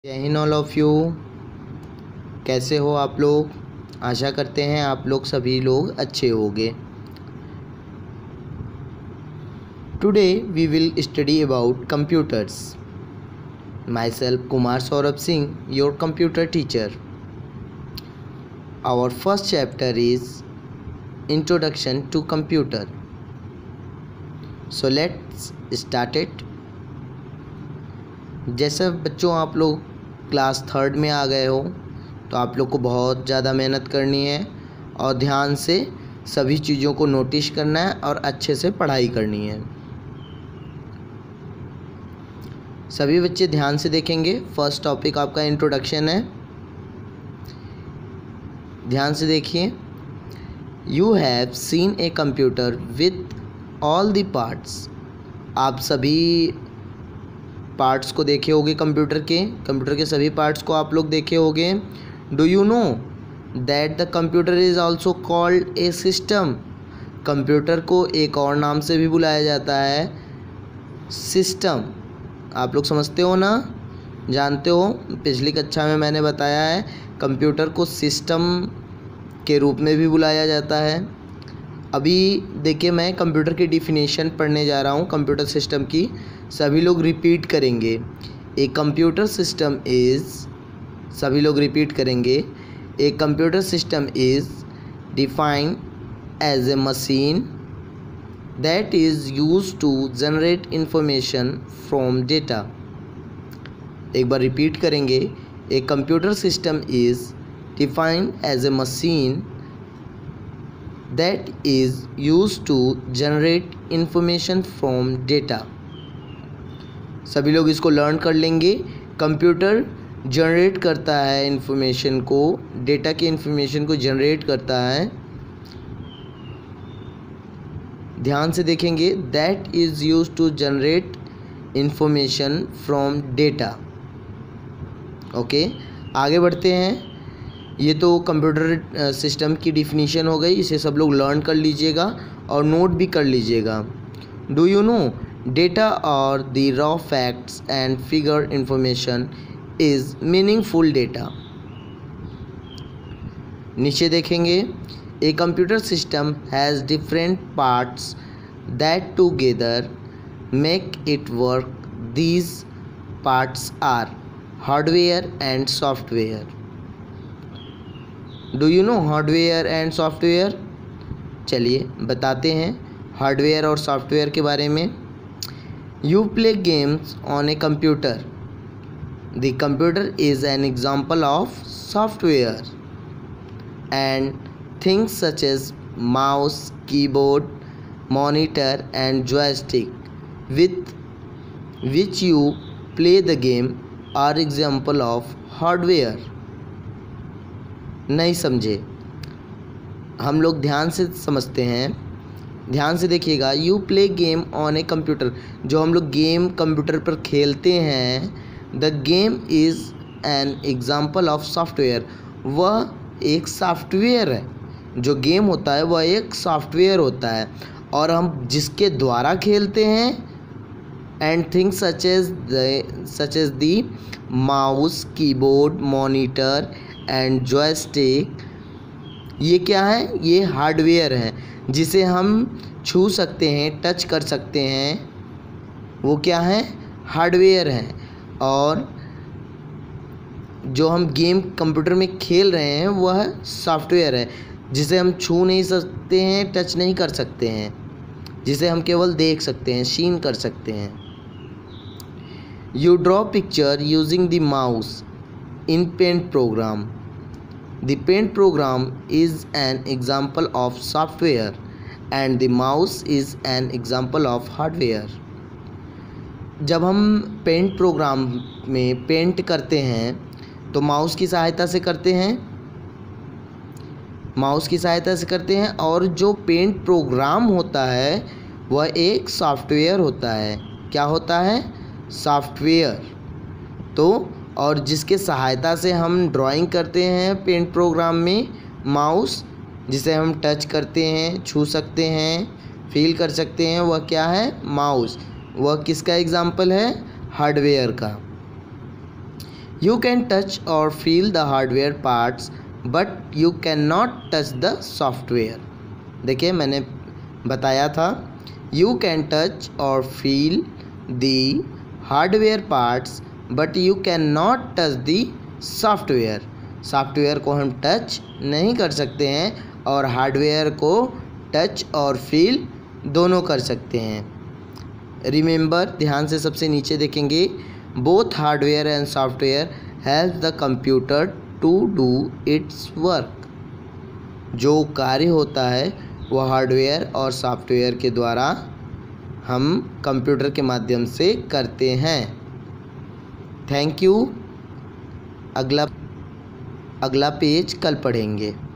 जय Hind all of you. कैसे हो आप लोग? आशा करते हैं आप लोग सभी लोग अच्छे होंगे। Today we will study about computers. Myself Kumar Saurabh Singh, your computer teacher. Our first chapter is introduction to computer. So let's start it. जैसे बच्चों आप लोग क्लास 3rd में आ गए हो तो आप लोग को बहुत ज़्यादा मेहनत करनी है और ध्यान से सभी चीज़ों को नोटिस करना है और अच्छे से पढ़ाई करनी है। सभी बच्चे ध्यान से देखेंगे। फर्स्ट टॉपिक आपका इंट्रोडक्शन है। ध्यान से देखिए। You have seen a computer with all the parts. आप सभी पार्ट्स को देखे होंगे। कंप्यूटर के सभी पार्ट्स को आप लोग देखे होंगे। Do you know that the computer is also called a system. Computer को एक और नाम से भी बुलाया जाता है, सिस्टम। आप लोग समझते हो ना, जानते हो। पिछली कक्षा में मैंने बताया है कंप्यूटर को सिस्टम के रूप में भी बुलाया जाता है। अभी देखिए, मैं कंप्यूटर की डिफिनेशन पढ़ने जा रहा हूँ कंप्यूटर सिस्टम की। सभी लोग रिपीट करेंगे। ए कंप्यूटर सिस्टम इज़, सभी लोग रिपीट करेंगे। A computer system is defined as a machine that is used to generate information from data. एक बार रिपीट करेंगे। A computer system is defined as a machine that is used to generate information from data। सभी लोग इसको learn कर लेंगे। Computer generate करता है इंफॉर्मेशन को, डेटा की इंफॉर्मेशन को जनरेट करता है। ध्यान से देखेंगे। that is used to generate information from data। Okay, आगे बढ़ते हैं। ये तो कंप्यूटर सिस्टम की डिफिनीशन हो गई। इसे सब लोग लर्न कर लीजिएगा और नोट भी कर लीजिएगा। डू यू नो डेटा और the raw facts and figure information is meaningful data. नीचे देखेंगे। A computer system has different parts that together make it work. These parts are hardware and software. Do you know hardware and software? चलिए बताते हैं hardware और software के बारे में। You play games on a computer. The computer is an example of software and things such as mouse, keyboard, monitor and joystick with which you play the game are example of hardware. नहीं समझे? हम लोग ध्यान से समझते हैं। ध्यान से देखिएगा। You play game on a computer. जो हम लोग गेम कंप्यूटर पर खेलते हैं, the game is an example of software. वह एक सॉफ्टवेयर है। जो गेम होता है वह एक सॉफ्टवेयर होता है और हम जिसके द्वारा खेलते हैं। And things such as the mouse, keyboard, monitor and joystick, ये क्या है? ये हार्डवेयर है जिसे हम छू सकते हैं, टच कर सकते हैं। वो क्या है? हार्डवेयर है। और जो हम गेम कंप्यूटर में खेल रहे हैं वह सॉफ्टवेयर है जिसे हम छू नहीं सकते हैं, टच नहीं कर सकते हैं, जिसे हम केवल देख सकते हैं, सीन कर सकते हैं। You draw picture using the mouse in paint program। The paint program is an example of software and the mouse is an example of hardware। जब हम पेंट प्रोग्राम में पेंट करते हैं तो माउस की सहायता से करते हैं, और जो पेंट प्रोग्राम होता है वह एक सॉफ्टवेयर होता है। क्या होता है? सॉफ्टवेयर। तो और जिसके सहायता से हम ड्राइंग करते हैं पेंट प्रोग्राम में, माउस, जिसे हम टच करते हैं, छू सकते हैं, फील कर सकते हैं, वह क्या है? माउस। वह किसका एग्जाम्पल है? हार्डवेयर का। यू कैन टच और feel the hardware parts but you can not touch the software. देखिए मैंने बताया था यू कैन टच और feel the hardware parts but you can not touch the software. Software को हम टच नहीं कर सकते हैं और हार्डवेयर को टच और फील दोनों कर सकते हैं। रिमेंबर, ध्यान से सबसे नीचे देखेंगे, both hardware and software help the computer to do its work. जो कार्य होता है वह हार्डवेयर और सॉफ्टवेयर के द्वारा हम कंप्यूटर के माध्यम से करते हैं। Thank you. अगला पेज कल पढ़ेंगे।